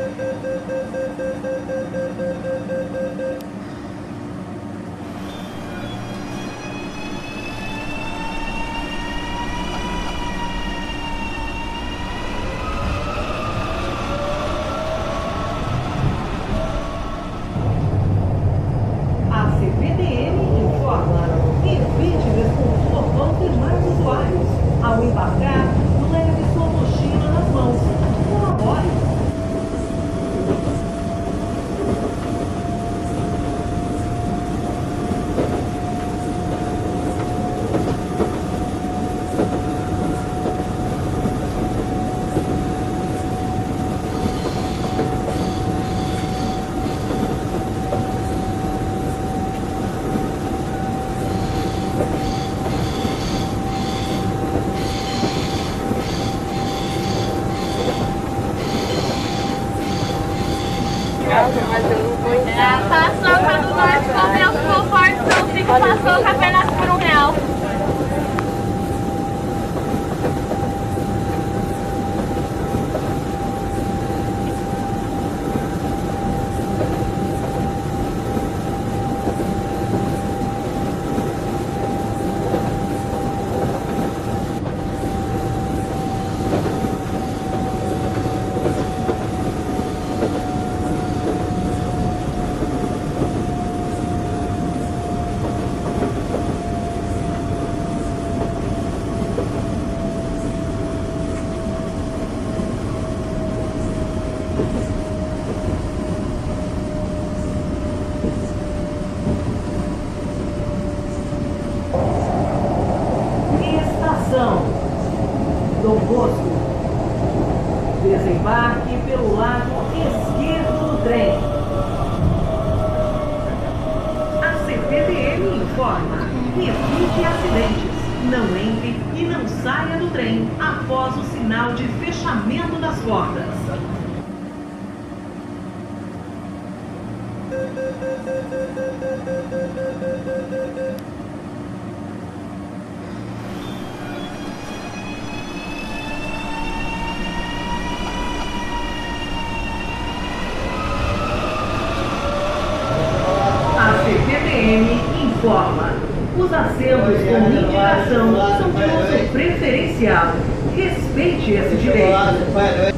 Ao embarcar, leve sua mochila nas mãos. Colabore. Paçoca do Norte com meus confortos, são 5 paçoca apenas por R$1. Dom Bosco. Desembarque pelo lado esquerdo do trem. A CPTM informa: evite acidentes, não entre e não saia do trem após o sinal de fechamento das portas. Informa: os assentos com indicação são de uso preferencial. Respeite esse direito.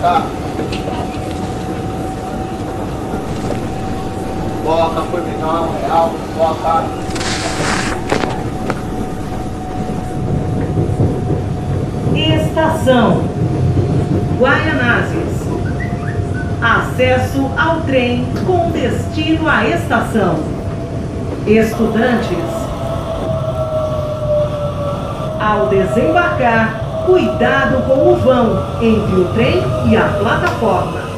tá? Bota, foi menor, real, bota. Estação Guaianazes. Acesso ao trem com destino à estação. Estudantes. Ao desembarcar, cuidado com o vão entre o trem e a plataforma.